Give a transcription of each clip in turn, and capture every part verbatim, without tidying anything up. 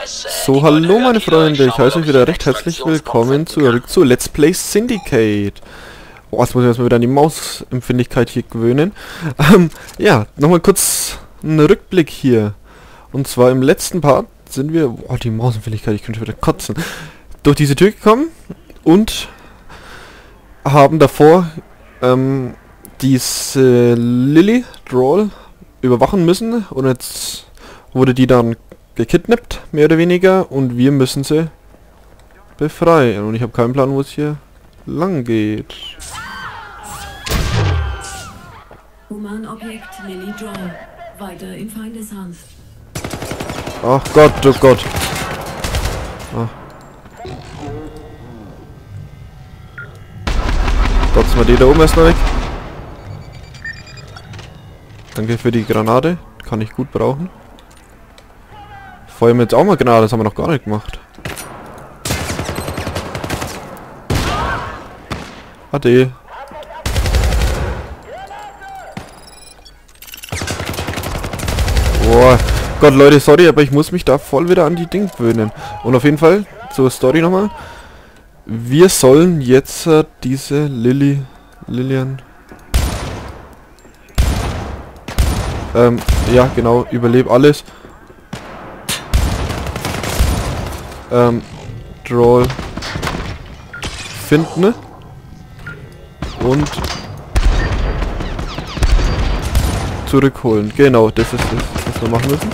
So, hallo meine Freunde, ich heiße euch wieder recht herzlich willkommen zurück zu Let's Play Syndicate. Boah, jetzt muss ich erstmal wieder an die Mausempfindlichkeit hier gewöhnen. Ähm, ja, nochmal kurz ein Rückblick hier. Und zwar im letzten Part sind wir, boah, die Mausempfindlichkeit, ich könnte wieder kotzen, durch diese Tür gekommen und haben davor ähm, diese Lily Droll überwachen müssen und jetzt wurde die dann gekidnappt, mehr oder weniger, und wir müssen sie befreien. Und ich habe keinen Plan, wo es hier lang geht. Humanobjekt Lily Droll. Weiter in Feindeshand. Ach Gott, oh Gott. Ah. Trotzdem mal die da oben erstmal weg. Danke für die Granate. Kann ich gut brauchen. Feuern wir jetzt auch mal Granate, das haben wir noch gar nicht gemacht. Ade. Boah. Gott, Leute, sorry, aber ich muss mich da voll wieder an die Dinge gewöhnen. Und auf jeden Fall, zur Story nochmal. Wir sollen jetzt äh, diese Lily... Lilian... Ähm, ja, genau, überleb alles. Ähm, Droll finden und zurückholen. Genau, das ist das, was wir machen müssen.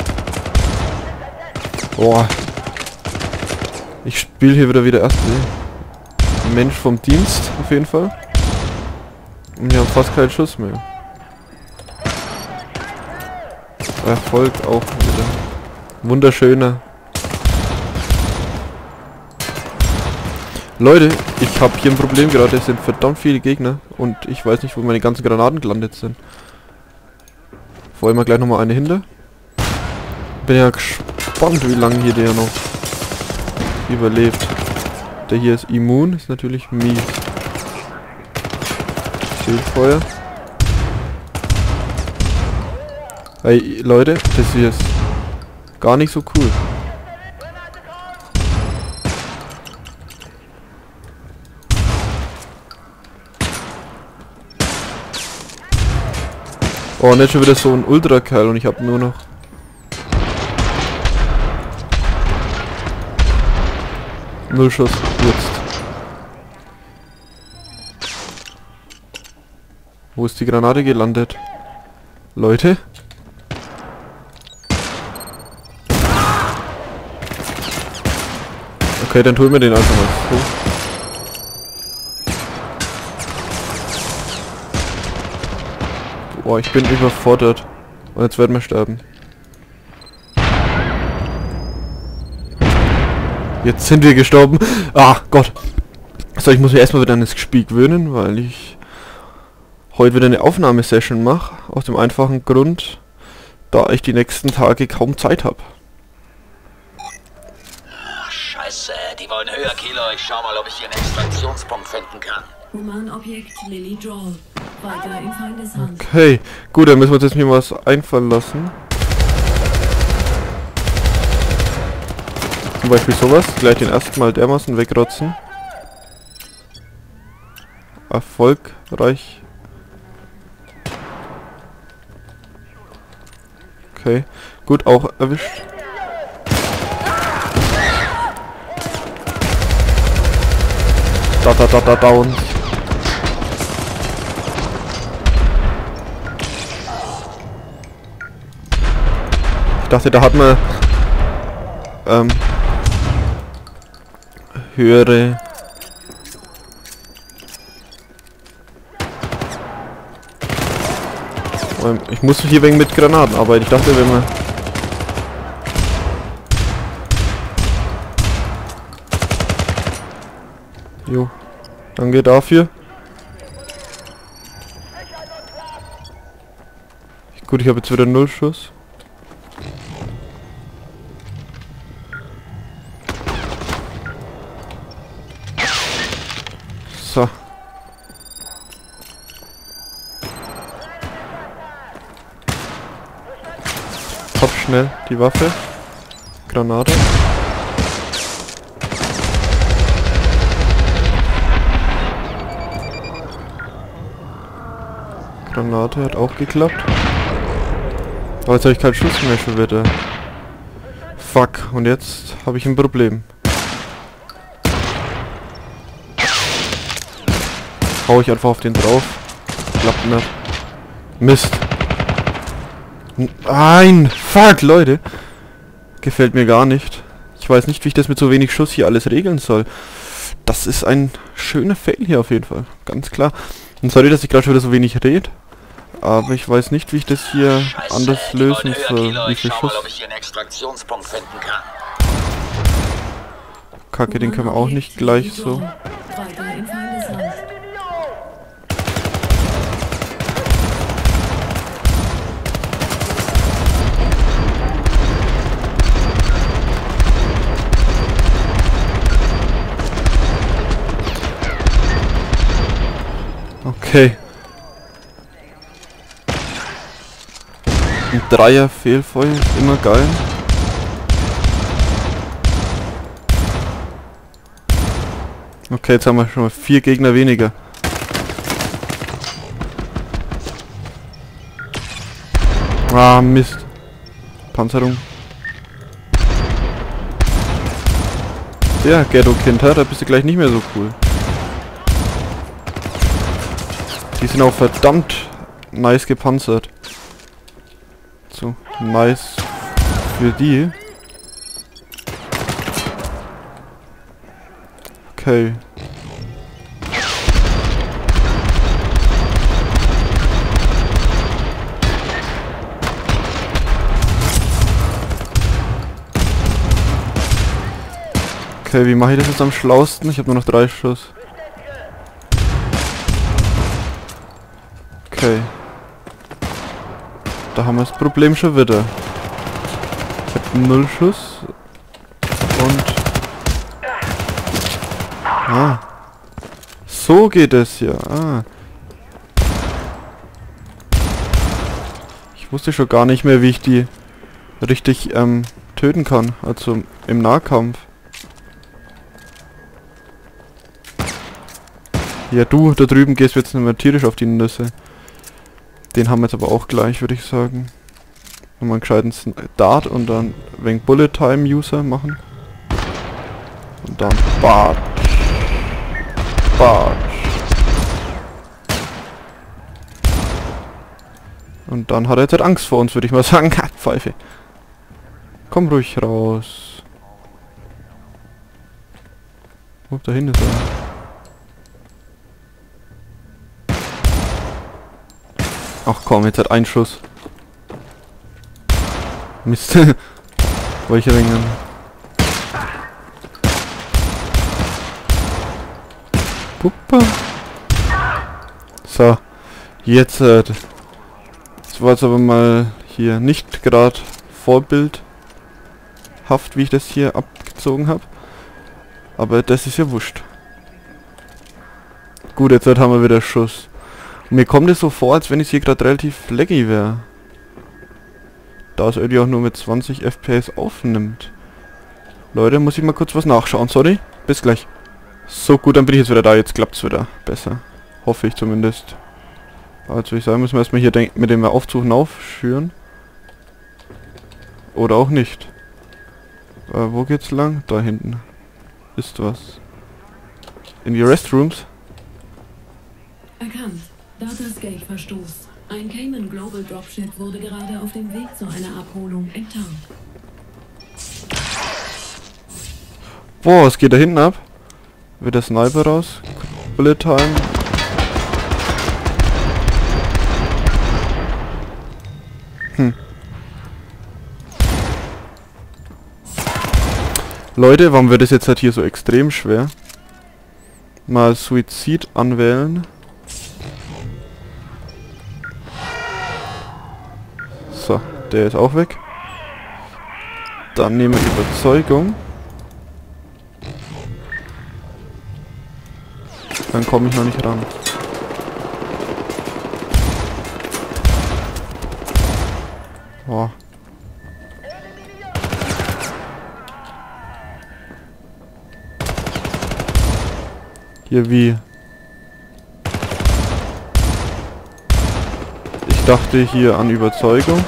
Boah. Ich spiele hier wieder wieder erst Mensch vom Dienst, auf jeden Fall. Und wir haben fast keinen Schuss mehr. Erfolg auch wieder. Wunderschöner. Leute, ich habe hier ein Problem gerade. Es sind verdammt viele Gegner und ich weiß nicht, wo meine ganzen Granaten gelandet sind. Wollen wir gleich nochmal eine hinter. Bin ja gespannt, wie lange hier der noch überlebt. Der hier ist immun, ist natürlich mies. Schildfeuer. Hey Leute, das hier ist gar nicht so cool. Oh, nicht schon wieder so ein Ultra-Kerl und ich habe nur noch... Null Schuss jetzt. Wo ist die Granate gelandet? Leute? Okay, dann tun wir den einfach mal so. Boah, ich bin überfordert. Und jetzt werden wir sterben. Jetzt sind wir gestorben. Ah, Gott. So, ich muss mich erstmal wieder an das Spiel gewöhnen, weil ich heute wieder eine Aufnahmesession mache. Aus dem einfachen Grund, da ich die nächsten Tage kaum Zeit habe. Scheiße, die wollen höher, Kilo. Ich schau mal, ob ich hier einen Extraktionspunkt finden kann. Humanobjekt Lily Droll. Weiter in Feindeshand. Okay, gut, dann müssen wir uns jetzt mir was einfallen lassen. Zum Beispiel sowas. Gleich den ersten Mal dermaßen wegrotzen. Erfolgreich. Okay, gut, auch erwischt. Da, da, da, da, down. Ich dachte, da hat man ähm, höhere ähm, ich muss hier wegen mit Granaten arbeiten. Ich dachte, wenn man jo, danke dafür. Gut, ich habe jetzt wieder null Schuss. So. Top schnell die Waffe. Granate. Granate hat auch geklappt. Aber jetzt habe ich keinen Schuss mehr schon wieder. Fuck, und jetzt habe ich ein Problem. Hau ich einfach auf den drauf. Klappt nicht. Mist. Nein! Fuck, Leute! Gefällt mir gar nicht. Ich weiß nicht, wie ich das mit so wenig Schuss hier alles regeln soll. Das ist ein schöner Fail hier auf jeden Fall. Ganz klar. Und sorry, dass ich gerade schon wieder so wenig rede. Aber ich weiß nicht, wie ich das hier Scheiße, anders die lösen wollen höher, soll. Kilo. Wie Ich viel schau Schuss? mal, ob ich hier einen Extraktionspunkt finden kann. Kacke, den können wir auch nicht gleich so. Weiter in Feindesland. Okay. Ein Dreier Fehlfeuer ist immer geil. Okay, jetzt haben wir schon mal vier Gegner weniger. Ah, Mist. Panzerung. Ja, Ghetto-Kind, da bist du gleich nicht mehr so cool. Die sind auch verdammt nice gepanzert. So, nice für die. Okay. Okay, wie mache ich das jetzt am schlausten? Ich habe nur noch drei Schuss. Okay. Da haben wir das Problem schon wieder. Ich habe null Schuss. Und... Ah. So geht es hier. Ah. Ich wusste schon gar nicht mehr, wie ich die richtig ähm, töten kann. Also im Nahkampf. Ja, du da drüben gehst jetzt nicht mehr tierisch auf die Nüsse. Den haben wir jetzt aber auch gleich, würde ich sagen. Nochmal einen gescheiten Dart und dann ein wenig Bullet Time User machen. Und dann Bart. Bart. Und dann hat er jetzt halt Angst vor uns, würde ich mal sagen. Pfeife. Komm ruhig raus. Oh, da hinten ist er. Ach komm, jetzt hat ein Schuss. Mist. Wollte ich ringen. Puppa. So. Jetzt. Äh, das war jetzt aber mal hier nicht gerade vorbildhaft, wie ich das hier abgezogen habe. Aber das ist ja wurscht. Gut, jetzt haben wir wieder Schuss. Mir kommt es so vor, als wenn es hier gerade relativ laggy wäre. Da es irgendwie auch nur mit zwanzig F P S aufnimmt. Leute, muss ich mal kurz was nachschauen. Sorry, bis gleich. So gut, dann bin ich jetzt wieder da. Jetzt klappt es wieder besser. Hoffe ich zumindest. Also ich sagen, müssen wir erstmal hier mit dem Aufzug aufschüren. Oder auch nicht. Äh, wo geht's lang? Da hinten. Ist was. In die Restrooms. Erkannt. Datascape-Verstoß. Ein Cayman Global Dropship wurde gerade auf dem Weg zu einer Abholung enttarnt. Boah, was geht da hinten ab? Wird der Sniper raus? Bullet Time. Hm. Leute, warum wird es jetzt halt hier so extrem schwer? Mal Suizid anwählen. So, der ist auch weg. Dann nehmen wir Überzeugung. Dann komme ich noch nicht ran. Oh. Hier wie... Ich dachte hier an Überzeugung.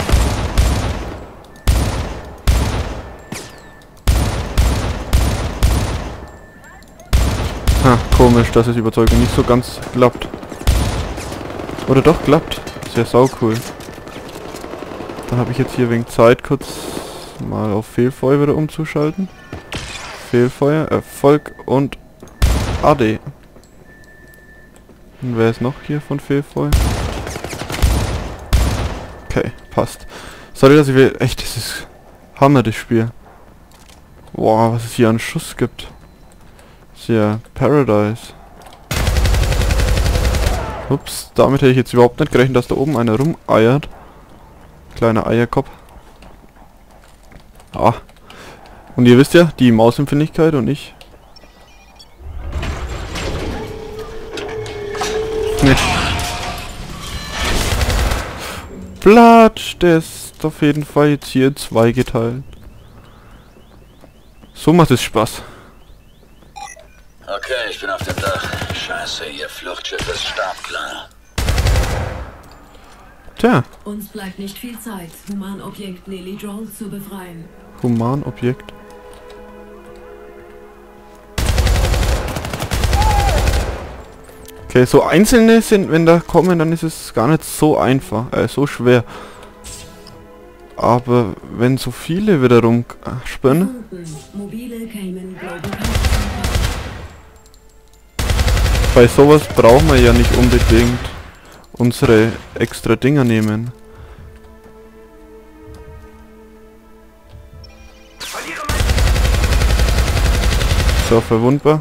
Ha, komisch, dass es Überzeugung nicht so ganz klappt. Oder doch klappt. Ist ja sau cool. Dann habe ich jetzt hier wegen Zeit kurz mal auf Fehlfeuer wieder umzuschalten. Fehlfeuer, Erfolg und A D. Und wer ist noch hier von Fehlfeuer? Okay, passt. Sorry, dass ich will... Echt, das ist Hammer, das Spiel. Boah, was es hier an Schuss gibt. Ist ja Paradise. Ups, damit hätte ich jetzt überhaupt nicht gerechnet, dass da oben einer rumeiert. Kleiner Eierkopf. Ah. Und ihr wisst ja, die Mausempfindlichkeit und ich. Ne. Platsch, der ist auf jeden Fall jetzt hier in zwei geteilt. So macht es Spaß. Okay, ich bin auf dem Dach. Scheiße, ihr Fluchtschiff ist startklar. Tja. Uns bleibt nicht viel Zeit, Humanobjekt Lily Droll zu befreien. Humanobjekt. Okay, so einzelne sind, wenn da kommen, dann ist es gar nicht so einfach, äh, so schwer. Aber wenn so viele wieder rumspringen... Mobile Cayman Global. Bei sowas brauchen wir ja nicht unbedingt unsere extra Dinger nehmen. So, verwundbar.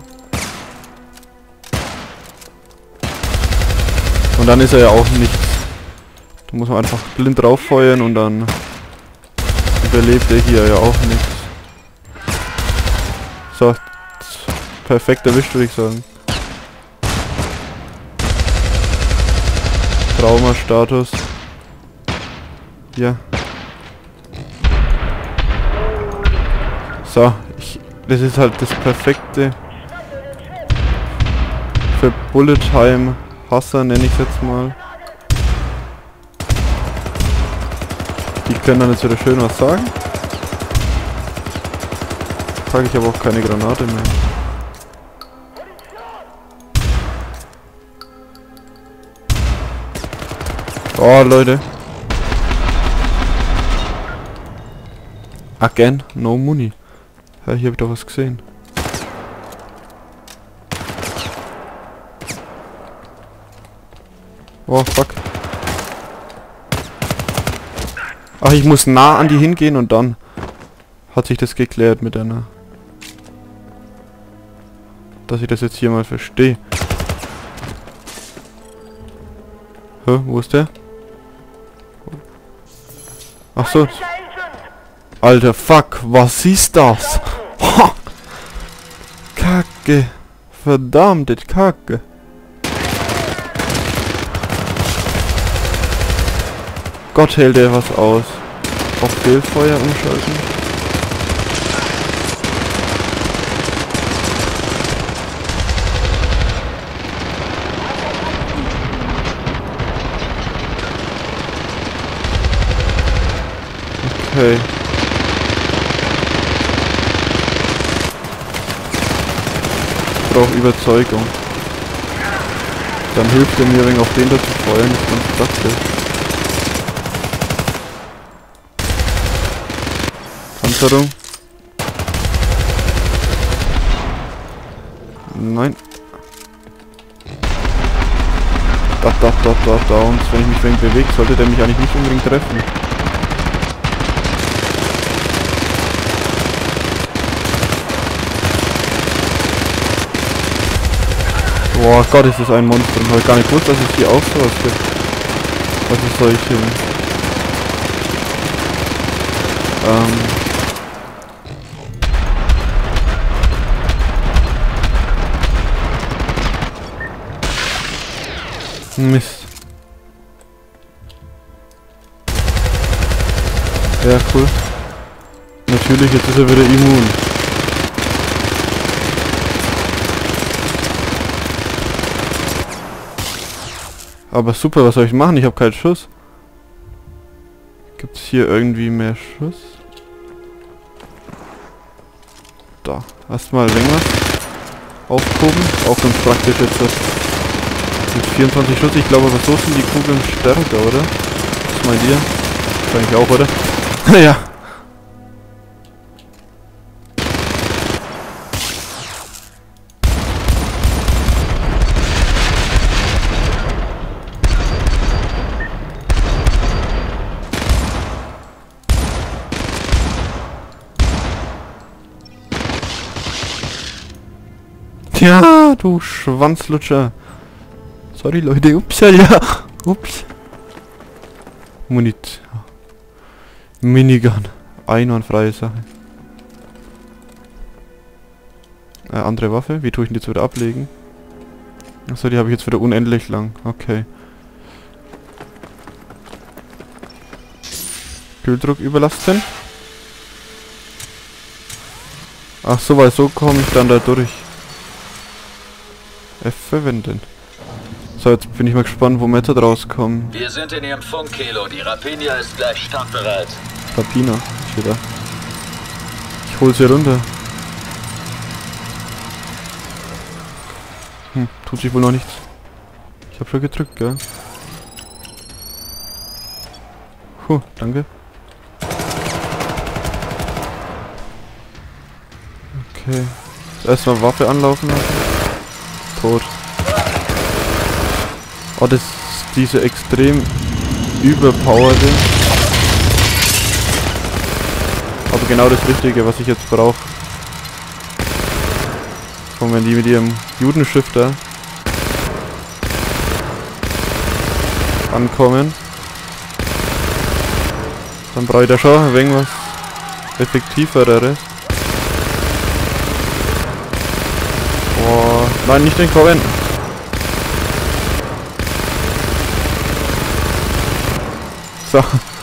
Und dann ist er ja auch nichts. Da muss man einfach blind drauf feuern und dann überlebt er hier ja auch nichts. So, perfekt erwischt, würde ich sagen. Trauma-Status. Ja. So, ich, das ist halt das perfekte für Bullet Time Hasser, nenne ich es jetzt mal. Die können dann jetzt wieder schön was sagen. Trage ich aber auch keine Granate mehr. Oh, Leute. Again, no money. Ja, hier habe ich doch was gesehen. Oh, fuck. Ach, ich muss nah an die hingehen und dann hat sich das geklärt mit einer... Dass ich das jetzt hier mal verstehe. Hä, wo ist der? Ach so. Alter, fuck, was ist das? Kacke. Verdammte Kacke. Gott, hält der was aus. Auf Fehlfeuer umschalten. Okay. Ich brauche Überzeugung. Dann hilft er mir, wenn auf den da zu feuern, ist ganz praktisch. Panzerung. Nein. Da, da, da, da, da. Und wenn ich mich wegen bewege, sollte der mich eigentlich nicht unbedingt treffen. Boah Gott, ist das ein Monster. Ich habe gar nicht gewusst, dass es hier auch sowas gibt. Was ist solche... Ähm... Mist. Ja, cool. Natürlich, jetzt ist er wieder immun. Aber super, was soll ich machen? Ich habe keinen Schuss. Gibt es hier irgendwie mehr Schuss? Da. Erstmal irgendwas aufproben. Auch ganz praktisch jetzt das mit vierundzwanzig Schuss. Ich glaube, aber so sind die Kugeln stärker, oder? Was meint ihr? Wahrscheinlich auch, oder? Ja. Ja, du Schwanzlutscher. Sorry, Leute. Ups, ja, ja. Ups. Munit. Minigun. Einwandfreie Sache. Äh, andere Waffe. Wie tue ich denn jetzt wieder ablegen? Achso, die habe ich jetzt wieder unendlich lang. Okay. Kühldruck überlasten. Ach so, weil so komme ich dann da durch. F verwenden. So, jetzt bin ich mal gespannt, wo wir jetzt rauskommen. Wir sind in Ihrem Funkkilo. Die Rapinia ist gleich startbereit. Rapina, steht da. Ich hol sie runter. Hm, tut sich wohl noch nichts. Ich habe schon gedrückt, gell? Puh, danke. Okay. Erstmal Waffe anlaufen lassen. Tot. Oh, das ist diese extrem überpowerte. Aber genau das Richtige, was ich jetzt brauche. Und wenn die mit ihrem Judenschifter ankommen, dann brauche ich da schon ein wenig was effektiveres. Oh, nein, nicht den Korven. So.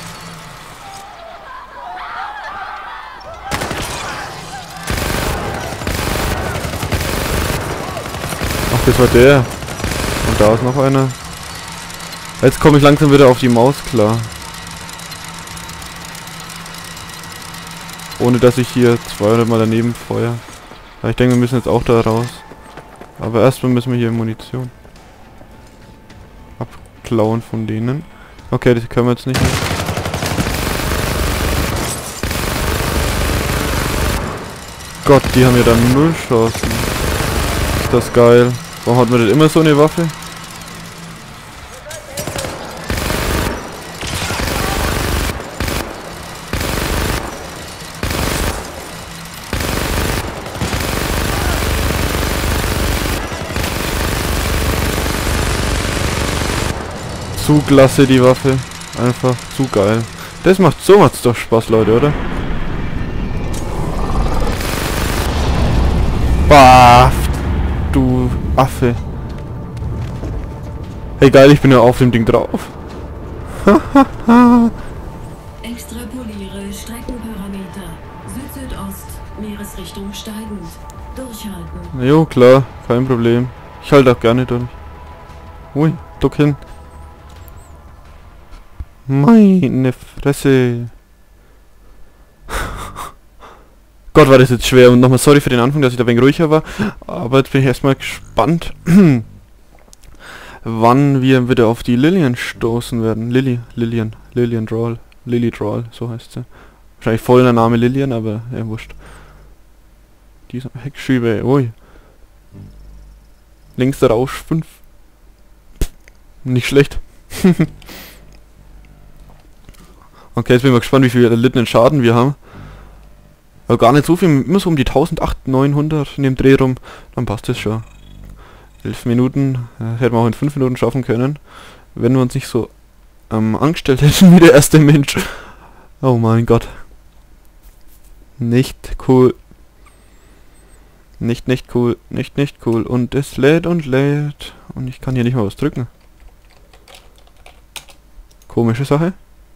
Ach, das war der. Und da ist noch einer. Jetzt komme ich langsam wieder auf die Maus klar. Ohne dass ich hier zweihundert Mal daneben feuer. Ja, ich denke, wir müssen jetzt auch da raus. Aber erstmal müssen wir hier Munition abklauen von denen. Okay, das können wir jetzt nicht mehr. Gott, die haben ja dann null Chancen. Ist das geil. Warum hat man denn immer so eine Waffe? Zu klasse die Waffe. Einfach zu geil. Das macht, so macht's doch Spaß, Leute, oder? Bah, du Affe. Hey geil, ich bin ja auf dem Ding drauf. Extrapoliere Streckenparameter. Süd-Südost, Meeresrichtung steigend. Durchhalten. Jo, klar, kein Problem. Ich halte auch gerne durch. Ui, duck hin. Meine Fresse. Gott, war das jetzt schwer. Und nochmal sorry für den Anfang, dass ich da ein wenig ruhiger war. Aber jetzt bin ich erstmal gespannt, wann wir wieder auf die Lillian stoßen werden. Lilly, Lillian, Lillian Drawl, Lily Drawl, so heißt sie. Wahrscheinlich voll der Name Lillian, aber ja, wurscht. Dieser Heckschübe, ui. Längster Rausch fünf. Nicht schlecht. Okay, jetzt bin ich mal gespannt, wie viel erlittenen Schaden wir haben. Aber gar nicht so viel, immer so um die eintausendachthundert, neunhundert in dem Dreh rum. Dann passt das schon. elf Minuten, äh, hätten wir auch in fünf Minuten schaffen können. Wenn wir uns nicht so ähm, angestellt hätten wie der erste Mensch. Oh mein Gott. Nicht cool. Nicht, nicht cool. Nicht, nicht cool. Und es lädt und lädt. Und ich kann hier nicht mal was drücken. Komische Sache.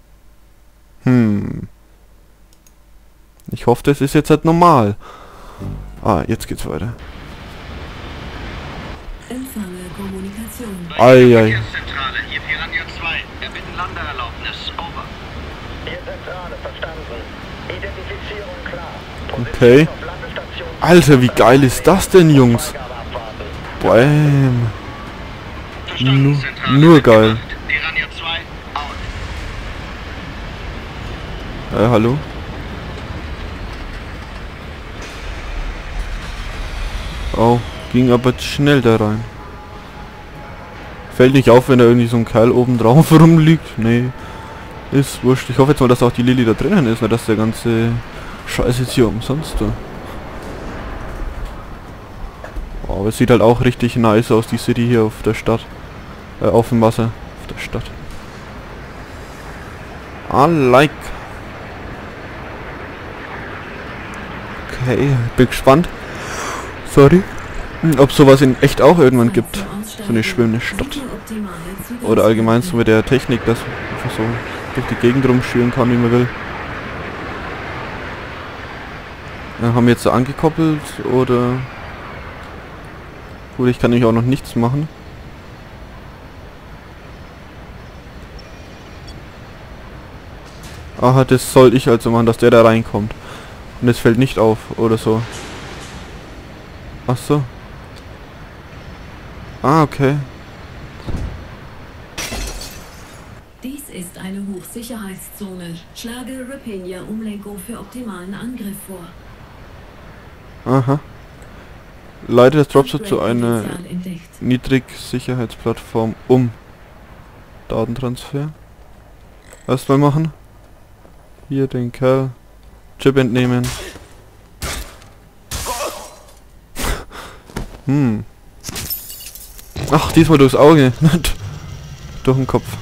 Hm. Ich hoffe, das ist jetzt halt normal. Ah, jetzt geht's weiter. Empfange Kommunikation. Ei, ei. Okay. Alter, wie geil ist das denn, Jungs? Bam. Nur, nur geil. Äh, hallo? Oh, ging aber schnell da rein. Fällt nicht auf, wenn da irgendwie so ein Kerl oben drauf rumliegt. Nee. Ist wurscht. Ich hoffe jetzt mal, dass auch die Lilly da drinnen ist, ne? Dass der ganze Scheiß jetzt hier umsonst da. Oh, aber es sieht halt auch richtig nice aus, die City hier auf der Stadt. Äh, auf dem Wasser. Auf der Stadt. I like. Okay, bin gespannt. Sorry. Ob sowas in echt auch irgendwann gibt. So eine schwimmende Stadt. Oder allgemein so mit der Technik, dass man einfach so durch die Gegend rumschwirren kann, wie man will. Ja, haben wir jetzt so angekoppelt oder... Gut, ich kann nämlich auch noch nichts machen. Aha, das soll ich also machen, dass der da reinkommt. Und es fällt nicht auf oder so. Ach so. Ah, okay. Dies ist eine Hochsicherheitszone. Schlage Rapinia-Umlenkung für optimalen Angriff vor. Aha. Leite das Dropset zu einer Niedrigsicherheitsplattform um. Datentransfer. Erstmal machen. Hier den Kerl. Chip entnehmen. Hm. Ach, diesmal durchs Auge. Durch den Kopf.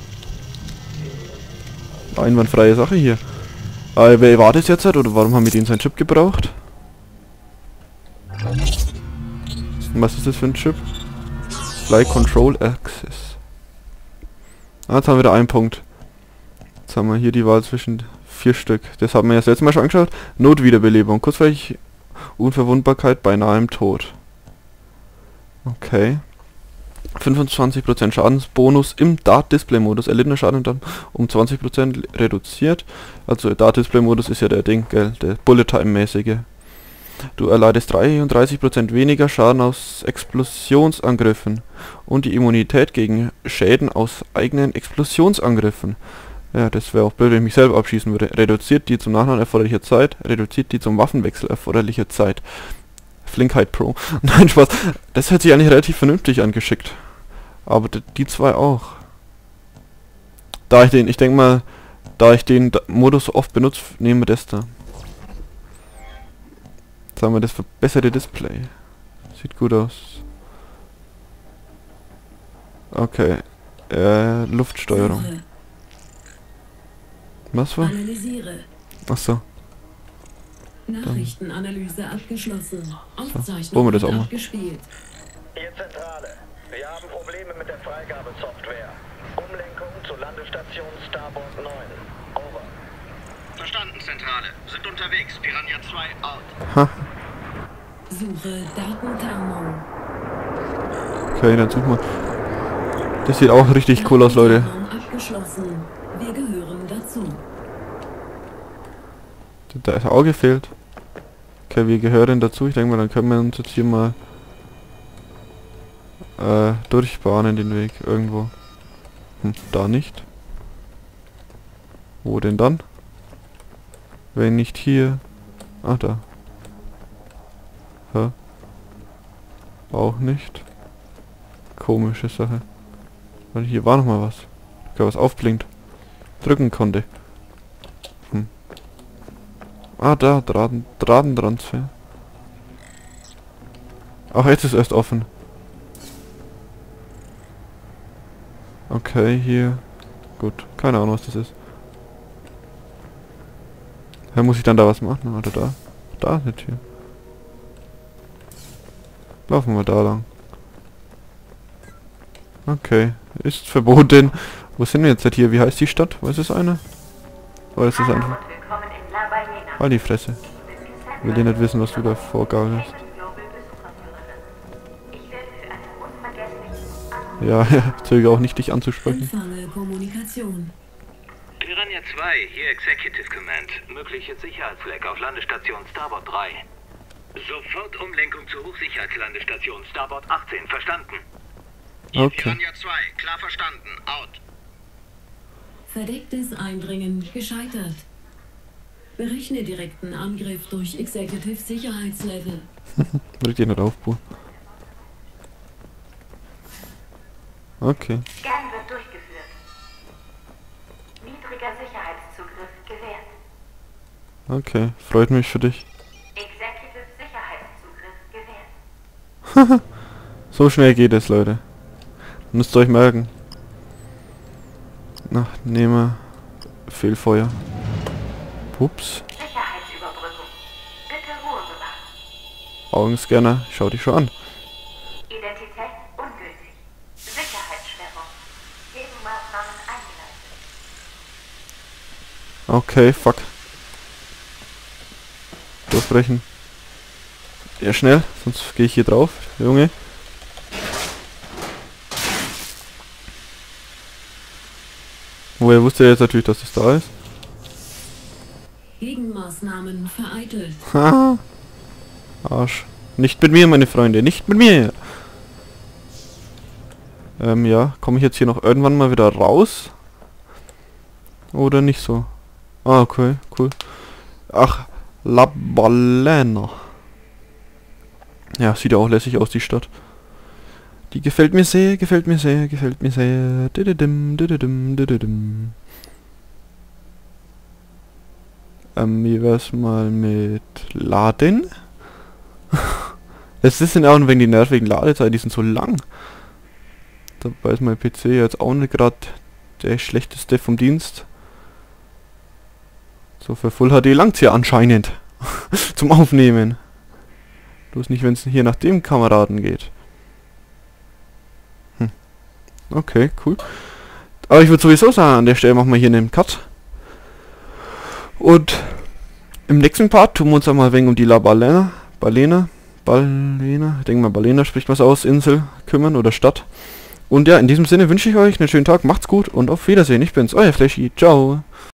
Einwandfreie Sache hier. Aber wer war das jetzt? Oder warum haben wir den seinen Chip gebraucht? Was ist das für ein Chip? Flight Control Access. Ah, jetzt haben wir wieder einen Punkt. Jetzt haben wir hier die Wahl zwischen vier Stück. Das haben wir ja das letzte Mal schon angeschaut. Notwiederbelebung. Kurzweilig Unverwundbarkeit bei nahem Tod. Okay. fünfundzwanzig Prozent Schadensbonus im Dart-Display-Modus. Erlittener Schaden dann um zwanzig Prozent reduziert. Also Dart-Display-Modus ist ja der Ding, gell? Der Bullet-Time-mäßige. Du erleidest dreiunddreißig Prozent weniger Schaden aus Explosionsangriffen und die Immunität gegen Schäden aus eigenen Explosionsangriffen. Ja, das wäre auch blöd, wenn ich mich selber abschießen würde. Reduziert die zum Nachladen erforderliche Zeit, reduziert die zum Waffenwechsel erforderliche Zeit. Flinkheit Pro. Nein, Spaß. Das hört sich eigentlich relativ vernünftig angeschickt. Aber die zwei auch. Da ich den, ich denke mal, da ich den Modus so oft benutze, nehmen wir das da. Jetzt haben wir das verbesserte Display. Sieht gut aus. Okay. Äh, Luftsteuerung. Was war? Achso. Nachrichtenanalyse abgeschlossen. So, holen wir das auch mal. Abgespielt. Hier Zentrale. Wir haben Probleme mit der Freigabesoftware. Umlenkung zur Landestation Starboard neun. Over. Verstanden, Zentrale. Sind unterwegs. Piranha zwei out. Ha. Suche Datentarnung. Okay, dann suchen wir. Das sieht auch richtig cool aus, Leute. Abgeschlossen. Wir gehören dazu. Das Auge fehlt. Okay, wir gehören dazu. Ich denke mal, dann können wir uns jetzt hier mal äh, durchbahnen den Weg irgendwo. Hm, da nicht. Wo denn dann? Wenn nicht hier. Ah, da. Hä? Auch nicht. Komische Sache. Weil hier war noch mal was. Okay, was aufblinkt. Drücken konnte. Hm. Ah, da, Draden, Dradentransfer. Ach, jetzt ist erst offen. Okay, hier. Gut, keine Ahnung, was das ist. Ja, muss ich dann da was machen? Oder da? Da ist eine Tür. Laufen wir da lang. Okay, ist verboten. Wo sind wir jetzt hier? Wie heißt die Stadt? Was ist eine? Oder ist das einfach... Halt die Fresse. Ich will dir nicht wissen, was du da vorgaukelst. Ja, ja, zögere auch nicht, dich anzusprechen. Empfange Kommunikation. Piranha Piranha zwei, hier Executive Command. Mögliches Sicherheitsleck auf Landestation Starboard drei. Sofort Umlenkung zur Hochsicherheitslandestation Starboard achtzehn, verstanden? Okay. Piranha zwei, klar verstanden. Out. Verdecktes Eindringen gescheitert. Berechne direkten Angriff durch Executive Sicherheitslevel. Drück dir nicht auf, Bro. Okay. Scan wird durchgeführt. Niedriger Sicherheitszugriff gewährt. Okay, freut mich für dich. Executive Sicherheitszugriff gewährt. So schnell geht es, Leute. Müsst ihr euch merken. Na, nehme Fehlfeuer. Ups. Sicherheitsüberbrückung. Bitte Ruhe bewahren. Augenscanner, schau dich schon an. Identität ungültig. Sicherheitssperrung. Gegenmaßnahmen eingeleitet. Okay, fuck. Durchbrechen. Ja, schnell, sonst gehe ich hier drauf, Junge. Woher wusste er jetzt natürlich, dass es da ist? Gegenmaßnahmen vereitelt. Ha! Arsch. Nicht mit mir, meine Freunde, nicht mit mir! Ähm, ja, komme ich jetzt hier noch irgendwann mal wieder raus? Oder nicht so? Ah, okay, cool. Ach, La Balena. Ja, sieht ja auch lässig aus, die Stadt. Die gefällt mir sehr, gefällt mir sehr, gefällt mir sehr. Dididim, dididim, dididim. Ähm, wie wär's mal mit Laden? Es ist auch wegen die nervigen Ladezeiten, die sind so lang. Dabei ist mein P C jetzt auch nicht gerade der schlechteste vom Dienst. So, für Full H D langt's ja anscheinend. Zum Aufnehmen. Bloß nicht, wenn es hier nach dem Kameraden geht. Hm. Okay, cool. Aber ich würde sowieso sagen, an der Stelle machen wir hier einen Cut. Und im nächsten Part tun wir uns einmal ein wenig um die La Balena, Balena, Balena, ich denke mal Balena spricht was aus, Insel kümmern oder Stadt. Und ja, in diesem Sinne wünsche ich euch einen schönen Tag, macht's gut und auf Wiedersehen. Ich bin's, euer Flashy, ciao.